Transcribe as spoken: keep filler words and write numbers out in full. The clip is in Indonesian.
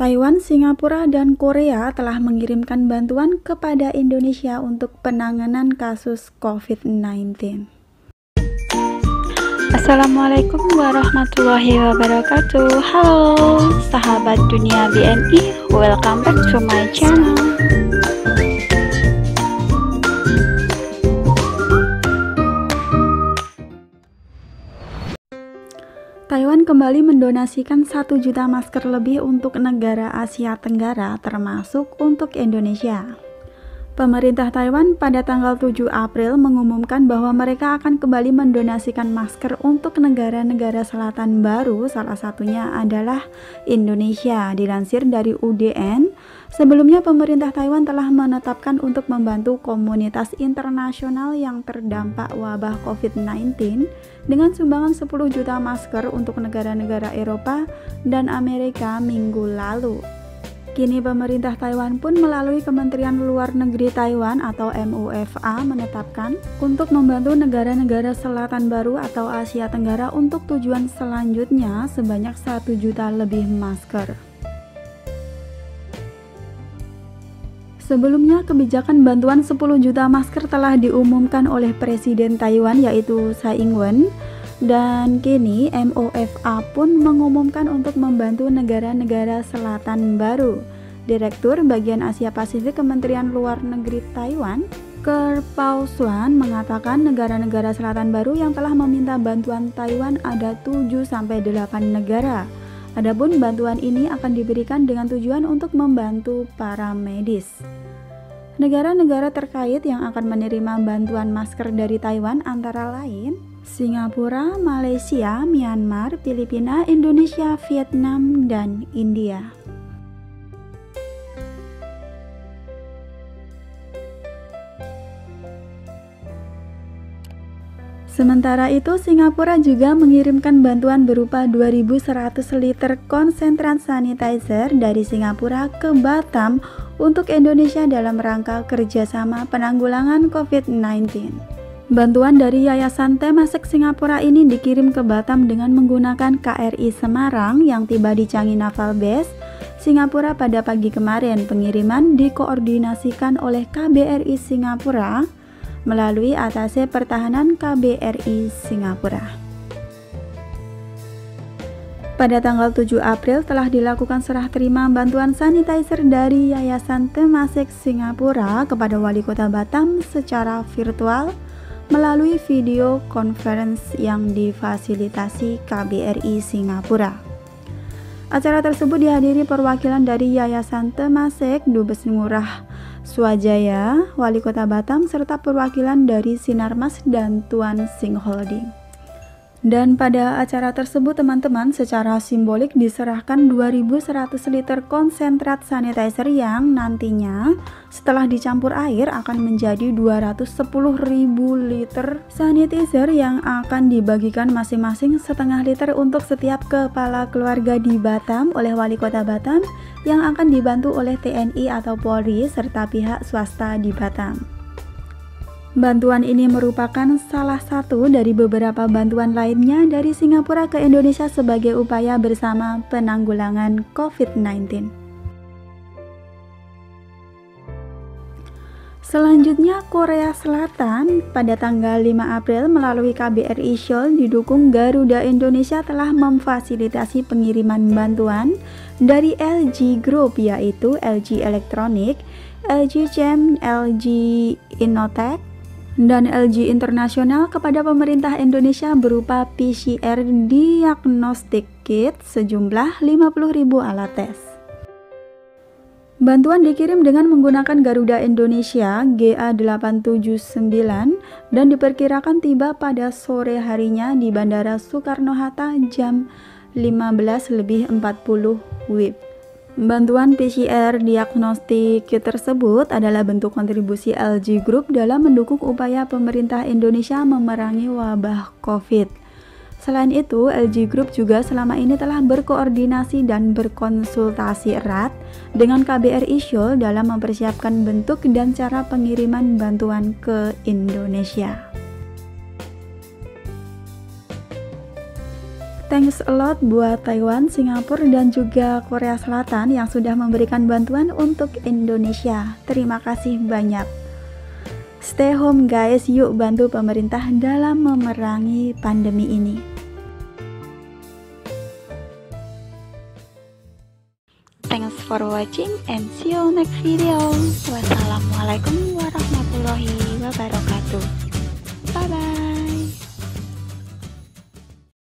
Taiwan, Singapura, dan Korea telah mengirimkan bantuan kepada Indonesia untuk penanganan kasus covid sembilan belas. Assalamualaikum warahmatullahi wabarakatuh. Halo sahabat dunia B N I, welcome back to my channel. Taiwan kembali mendonasikan satu juta masker lebih untuk negara Asia Tenggara, termasuk untuk Indonesia. Pemerintah Taiwan pada tanggal tujuh April mengumumkan bahwa mereka akan kembali mendonasikan masker untuk negara-negara selatan baru, salah satunya adalah Indonesia. Dilansir dari U D N, sebelumnya pemerintah Taiwan telah menetapkan untuk membantu komunitas internasional yang terdampak wabah covid sembilan belas dengan sumbangan sepuluh juta masker untuk negara-negara Eropa dan Amerika minggu lalu. Kini pemerintah Taiwan pun melalui Kementerian Luar Negeri Taiwan atau M U F A menetapkan untuk membantu negara-negara selatan baru atau Asia Tenggara untuk tujuan selanjutnya sebanyak satu juta lebih masker. Sebelumnya, kebijakan bantuan sepuluh juta masker telah diumumkan oleh Presiden Taiwan yaitu Tsai Ing-wen. Dan kini M O F A pun mengumumkan untuk membantu negara-negara selatan baru. Direktur bagian Asia Pasifik Kementerian Luar Negeri Taiwan, Ker Pao Suan, mengatakan negara-negara selatan baru yang telah meminta bantuan Taiwan ada tujuh sampai delapan negara. Adapun bantuan ini akan diberikan dengan tujuan untuk membantu para medis. Negara-negara terkait yang akan menerima bantuan masker dari Taiwan antara lain Singapura, Malaysia, Myanmar, Filipina, Indonesia, Vietnam, dan India. Sementara itu, Singapura juga mengirimkan bantuan berupa dua ribu seratus liter konsentrat sanitizer dari Singapura ke Batam untuk Indonesia dalam rangka kerjasama penanggulangan covid sembilan belas. Bantuan dari Yayasan Temasek Singapura ini dikirim ke Batam dengan menggunakan K R I Semarang yang tiba di Changi Naval Base, Singapura pada pagi kemarin. Pengiriman dikoordinasikan oleh K B R I Singapura melalui Atase Pertahanan K B R I Singapura. Pada tanggal tujuh April telah dilakukan serah terima bantuan sanitizer dari Yayasan Temasek Singapura kepada Wali Kota Batam secara virtual melalui video conference yang difasilitasi K B R I Singapura. Acara tersebut dihadiri perwakilan dari Yayasan Temasek, Dubes Ngurah Swajaya, Wali Kota Batam, serta perwakilan dari Sinarmas dan Tuan Sing Holding. Dan pada acara tersebut teman-teman secara simbolik diserahkan dua ribu seratus liter konsentrat sanitizer yang nantinya setelah dicampur air akan menjadi dua ratus sepuluh ribu liter sanitizer yang akan dibagikan masing-masing setengah liter untuk setiap kepala keluarga di Batam oleh Wali Kota Batam yang akan dibantu oleh T N I atau Polri serta pihak swasta di Batam. Bantuan ini merupakan salah satu dari beberapa bantuan lainnya dari Singapura ke Indonesia sebagai upaya bersama penanggulangan covid sembilan belas. Selanjutnya, Korea Selatan pada tanggal lima April melalui K B R I Seoul didukung Garuda Indonesia telah memfasilitasi pengiriman bantuan dari L G Group yaitu L G Electronic, L G Chem, L G Innotech, dan L G Internasional kepada pemerintah Indonesia berupa P C R Diagnostic Kit sejumlah lima puluh ribu alat tes. Bantuan dikirim dengan menggunakan Garuda Indonesia G A delapan tujuh sembilan dan diperkirakan tiba pada sore harinya di Bandara Soekarno-Hatta jam lima belas lebih empat puluh W I B. Bantuan P C R diagnostik tersebut adalah bentuk kontribusi L G Group dalam mendukung upaya pemerintah Indonesia memerangi wabah COVID. Selain itu, L G Group juga selama ini telah berkoordinasi dan berkonsultasi erat dengan K B R I Seoul dalam mempersiapkan bentuk dan cara pengiriman bantuan ke Indonesia. Thanks a lot buat Taiwan, Singapura, dan juga Korea Selatan yang sudah memberikan bantuan untuk Indonesia. Terima kasih banyak. Stay home guys, yuk bantu pemerintah dalam memerangi pandemi ini. Thanks for watching and see you next video. Wassalamualaikum.